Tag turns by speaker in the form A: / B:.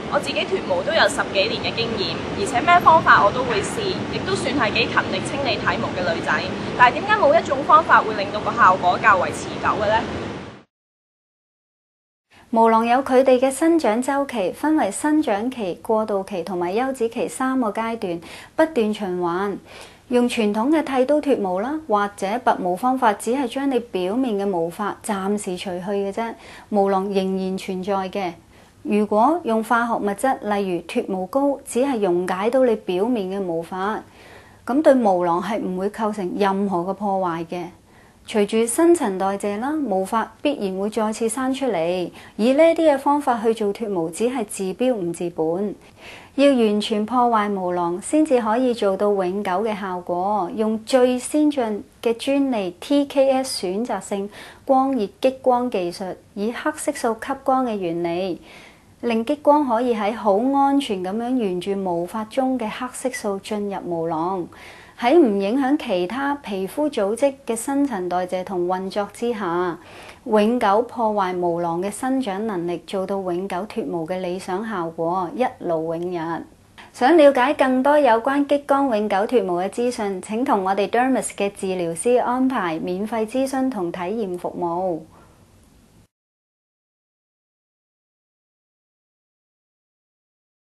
A: 我自己脫毛都有10幾年嘅經驗，而且咩方法我都會試，亦都算係幾勤力清理體毛嘅女仔。但係點解冇一種方法會令到個效果較為持久嘅呢？
B: 毛囊有佢哋嘅生長週期，分為生長期、過渡期同埋休止期3個階段，不斷循環。用傳統嘅剃刀脫毛啦，或者拔毛方法，只係將你表面嘅毛髮暫時除去嘅啫，毛囊仍然存在嘅。如果用化學物質，例如脫毛膏，只係溶解到你表面嘅毛髮，咁對毛囊係唔會構成任何嘅破壞嘅。隨住新陳代謝啦，毛髮必然會再次生出嚟。以呢啲嘅方法去做脫毛，只係治標唔治本。要完全破壞毛囊，先至可以做到永久嘅效果。用最先進嘅專利 TKS 選擇性光熱激光技術，以黑色素吸光嘅原理，令激光可以喺好安全咁樣沿住毛髮中嘅黑色素進入毛囊。喺唔影響其他皮膚組織嘅新陳代謝同運作之下，永久破壞毛囊嘅生長能力，做到永久脫毛嘅理想效果，一勞永逸。想了解更多有關激光永久脫毛嘅資訊，請同我哋 Dermis 嘅治療師安排免費諮詢同體驗服務。